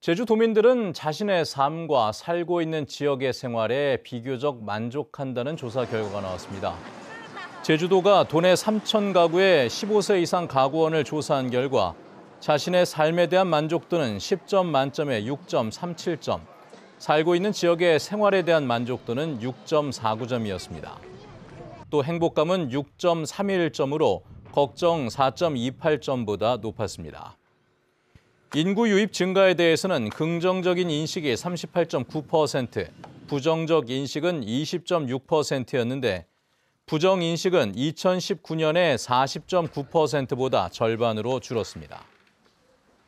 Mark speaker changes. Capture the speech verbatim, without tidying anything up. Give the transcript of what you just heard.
Speaker 1: 제주도민들은 자신의 삶과 살고 있는 지역의 생활에 비교적 만족한다는 조사 결과가 나왔습니다. 제주도가 도내 삼천 가구의 십오 세 이상 가구원을 조사한 결과 자신의 삶에 대한 만족도는 십 점 만점에 육 점 삼칠 점, 살고 있는 지역의 생활에 대한 만족도는 육 점 사구 점이었습니다. 또 행복감은 육 점 삼일 점으로 걱정 사 점 이팔 점보다 높았습니다. 인구 유입 증가에 대해서는 긍정적인 인식이 삼십팔 점 구 퍼센트, 부정적 인식은 이십 점 육 퍼센트였는데 부정 인식은 이천십구 년의 사십 점 구 퍼센트보다 절반으로 줄었습니다.